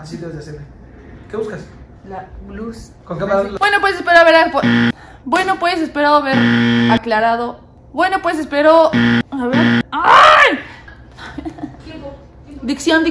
Así debes de hacerle. ¿Qué buscas? La luz. ¿Con qué más? Bueno, pues espero haber... Bueno, pues espero haber aclarado. Bueno, pues espero... A ver... ¡Ay! Dicción.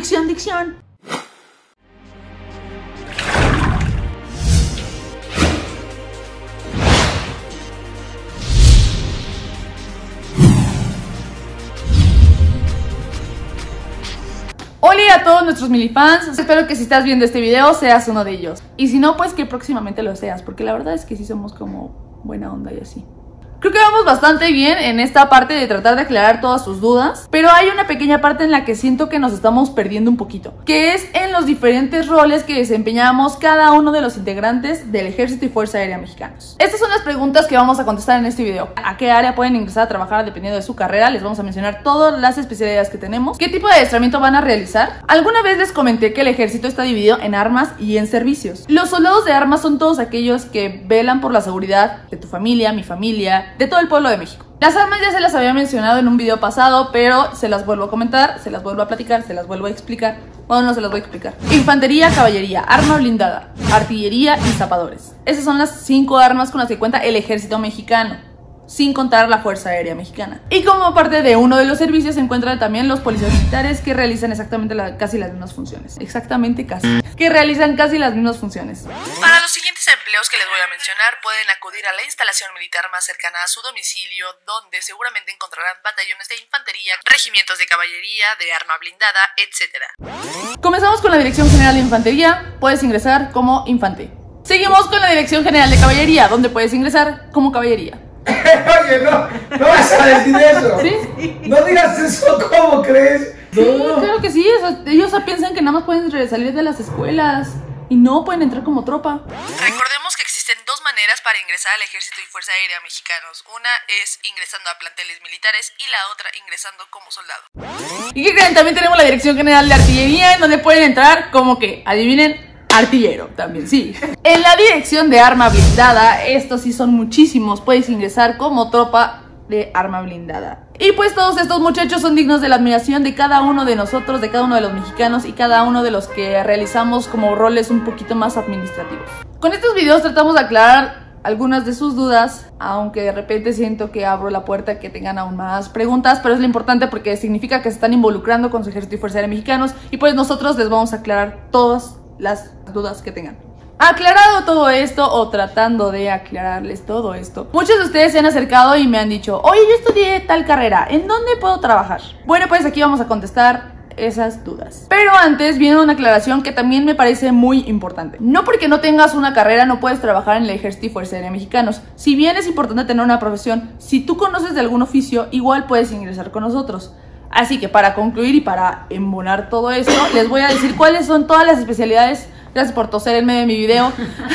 Hola a todos nuestros milifans, espero que si estás viendo este video seas uno de ellos. Y si no, pues que próximamente lo seas, porque la verdad es que sí somos como buena onda y así. Creo que vamos bastante bien en esta parte de tratar de aclarar todas sus dudas, pero hay una pequeña parte en la que siento que nos estamos perdiendo un poquito, que es en los diferentes roles que desempeñamos cada uno de los integrantes del Ejército y Fuerza Aérea Mexicanos. Estas son las preguntas que vamos a contestar en este video. ¿A qué área pueden ingresar a trabajar dependiendo de su carrera? Les vamos a mencionar todas las especialidades que tenemos. ¿Qué tipo de adiestramiento van a realizar? Alguna vez les comenté que el ejército está dividido en armas y en servicios. Los soldados de armas son todos aquellos que velan por la seguridad de tu familia, mi familia, de todo el pueblo de México. Las armas ya se las había mencionado en un video pasado, pero se las vuelvo a comentar, se las vuelvo a platicar, se las vuelvo a explicar. Bueno, no se las voy a explicar. Infantería, caballería, arma blindada, artillería y zapadores. Esas son las 5 armas con las que cuenta el ejército mexicano, sin contar la Fuerza Aérea Mexicana. Y como parte de uno de los servicios se encuentran también los policías militares, que realizan exactamente casi las mismas funciones. Que realizan casi las mismas funciones. Para los siguientes empleos que les voy a mencionar, pueden acudir a la instalación militar más cercana a su domicilio, donde seguramente encontrarán batallones de infantería, regimientos de caballería, de arma blindada, etc. Comenzamos con la Dirección General de Infantería. Puedes ingresar como infante. Seguimos con la Dirección General de Caballería, donde puedes ingresar como caballería. Oye, no vas a decir eso. ¿Sí? No digas eso, ¿cómo crees? Sí, claro que sí, o sea, ellos piensan que nada más pueden salir de las escuelas y no pueden entrar como tropa. Recordemos que existen dos maneras para ingresar al Ejército y Fuerza Aérea Mexicanos. Una es ingresando a planteles militares y la otra ingresando como soldado. ¿Y qué creen? También tenemos la Dirección General de Artillería, en donde pueden entrar como que, adivinen, artillero también, sí. En la dirección de arma blindada, estos sí son muchísimos, puedes ingresar como tropa de arma blindada. Y pues todos estos muchachos son dignos de la admiración de cada uno de nosotros, de cada uno de los mexicanos y cada uno de los que realizamos como roles un poquito más administrativos. Con estos videos tratamos de aclarar algunas de sus dudas, aunque de repente siento que abro la puerta a que tengan aún más preguntas, pero es lo importante porque significa que se están involucrando con su Ejército y Fuerza Aérea Mexicanos y pues nosotros les vamos a aclarar todas las dudas que tengan. Aclarado todo esto, o tratando de aclararles todo esto, muchos de ustedes se han acercado y me han dicho: oye, yo estudié tal carrera, ¿en dónde puedo trabajar? Bueno, pues aquí vamos a contestar esas dudas. Pero antes viene una aclaración que también me parece muy importante. No porque no tengas una carrera no puedes trabajar en el Ejército y Fuerza Aérea Mexicanos. Si bien es importante tener una profesión, si tú conoces de algún oficio, igual puedes ingresar con nosotros. Así que para concluir y para embonar todo esto, les voy a decir cuáles son todas las especialidades. Gracias por toser en medio de mi video.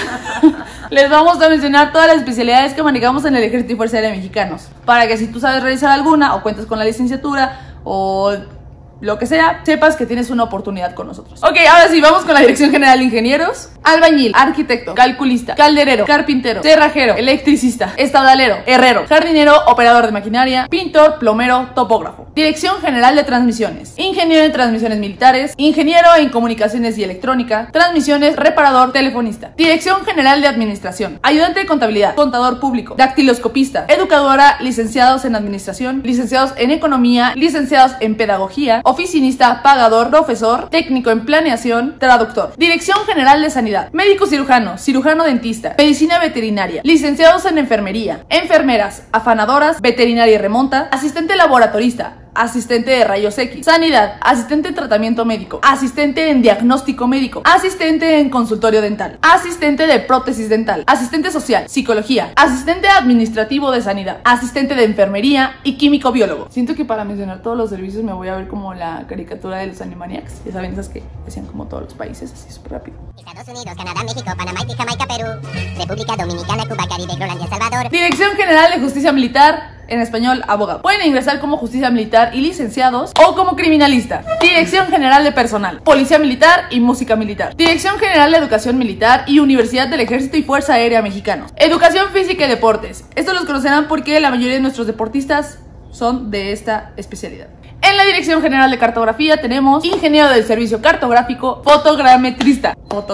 Les vamos a mencionar todas las especialidades que manejamos en el Ejército y Fuerza Aérea Mexicanos, para que si tú sabes realizar alguna o cuentas con la licenciatura o lo que sea, sepas que tienes una oportunidad con nosotros. Ok, ahora sí, vamos con la Dirección General de Ingenieros. Albañil, arquitecto, calculista, calderero, carpintero, cerrajero, electricista, estadalero, herrero, jardinero, operador de maquinaria, pintor, plomero, topógrafo. Dirección General de Transmisiones, ingeniero en transmisiones militares, ingeniero en comunicaciones y electrónica, transmisiones, reparador, telefonista. Dirección General de Administración, ayudante de contabilidad, contador público, dactiloscopista, educadora, licenciados en administración, licenciados en economía, licenciados en pedagogía, oficinista, pagador, profesor, técnico en planeación, traductor. Dirección General de Sanidad, médico cirujano, cirujano dentista, medicina veterinaria, licenciados en enfermería, enfermeras, afanadoras, veterinaria y remonta, asistente laboratorista, asistente de rayos X, sanidad, asistente en tratamiento médico, asistente en diagnóstico médico, asistente en consultorio dental, asistente de prótesis dental, asistente social, psicología, asistente administrativo de sanidad, asistente de enfermería y químico biólogo. Siento que para mencionar todos los servicios me voy a ver como la caricatura de los Animaniacs. Ya saben, esas que decían como todos los países, así súper rápido. Estados Unidos, Canadá, México, Panamá, Jamaica, Perú, República Dominicana, Cuba, Caribe, Groenlandia, El Salvador. Dirección General de Justicia Militar, en español, abogado. Pueden ingresar como justicia militar y licenciados o como criminalista. Dirección General de Personal, Policía Militar y Música Militar. Dirección General de Educación Militar y Universidad del Ejército y Fuerza Aérea Mexicanos. Educación Física y Deportes. Esto los conocerán porque la mayoría de nuestros deportistas son de esta especialidad. En En la Dirección General de Cartografía tenemos ingeniero del servicio cartográfico, fotogrametrista.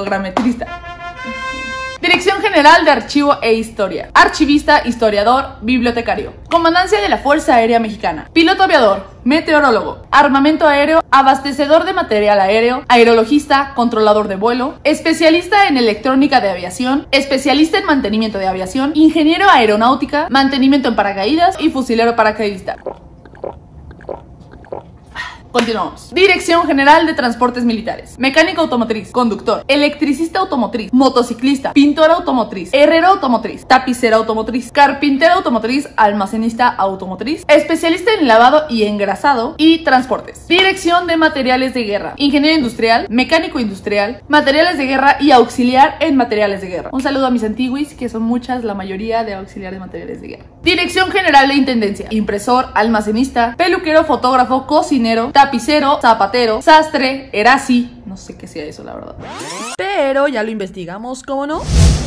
Dirección General de Archivo e Historia, archivista, historiador, bibliotecario. Comandancia de la Fuerza Aérea Mexicana, piloto aviador, meteorólogo, armamento aéreo, abastecedor de material aéreo, aerologista, controlador de vuelo, especialista en electrónica de aviación, especialista en mantenimiento de aviación, ingeniero aeronáutica, mantenimiento en paracaídas y fusilero paracaidista. Continuamos. Dirección General de Transportes Militares, mecánico automotriz, conductor, electricista automotriz, motociclista, pintor automotriz, herrero automotriz, tapicero automotriz, carpintero automotriz, almacenista automotriz, especialista en lavado y engrasado y transportes. Dirección de Materiales de Guerra, ingeniero industrial, mecánico industrial, materiales de guerra y auxiliar en materiales de guerra. Un saludo a mis antiguis, que son muchas, la mayoría de auxiliar de materiales de guerra. Dirección General de Intendencia, impresor, almacenista, peluquero, fotógrafo, cocinero, tapicero, zapatero, sastre, erasi, no sé qué sea eso la verdad, pero ya lo investigamos, ¿cómo no?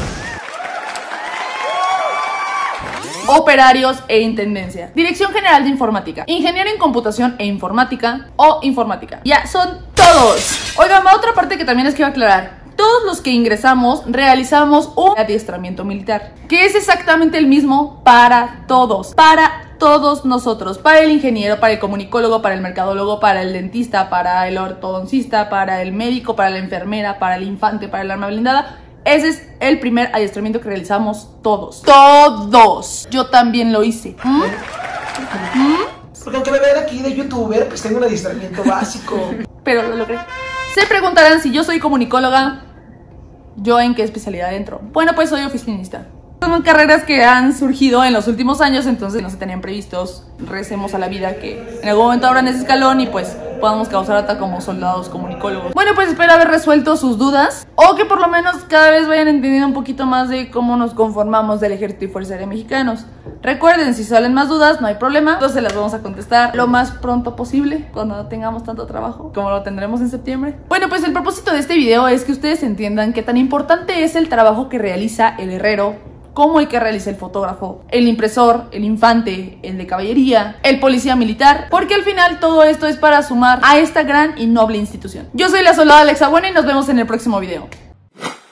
Operarios e intendencia. Dirección General de Informática, ingeniero en computación e informática o informática. Ya, son todos. Oigan, otra parte que también les quiero aclarar. Todos los que ingresamos realizamos un adiestramiento militar, que es exactamente el mismo para todos nosotros, para el ingeniero, para el comunicólogo, para el mercadólogo, para el dentista, para el ortodoncista, para el médico, para la enfermera, para el infante, para el arma blindada. Ese es el primer adiestramiento que realizamos todos. ¡Todos! Yo también lo hice. Porque aunque me vean aquí de youtuber, pues tengo un adiestramiento básico. Pero lo logré. Se preguntarán si yo soy comunicóloga, ¿yo en qué especialidad entro? Bueno, pues soy oficinista. Son carreras que han surgido en los últimos años, entonces no se tenían previstos. Recemos a la vida que en algún momento abran ese escalón y pues podamos causar ataque como soldados comunicólogos. Bueno, pues espero haber resuelto sus dudas, o que por lo menos cada vez vayan entendiendo un poquito más de cómo nos conformamos del Ejército y Fuerza Aérea Mexicanos. Recuerden, si salen más dudas, no hay problema, entonces las vamos a contestar lo más pronto posible, cuando no tengamos tanto trabajo, como lo tendremos en septiembre. Bueno, pues el propósito de este video es que ustedes entiendan qué tan importante es el trabajo que realiza el herrero, como el que realiza el fotógrafo, el impresor, el infante, el de caballería, el policía militar, porque al final todo esto es para sumar a esta gran y noble institución. Yo soy la soldada Alexa Buena y nos vemos en el próximo video.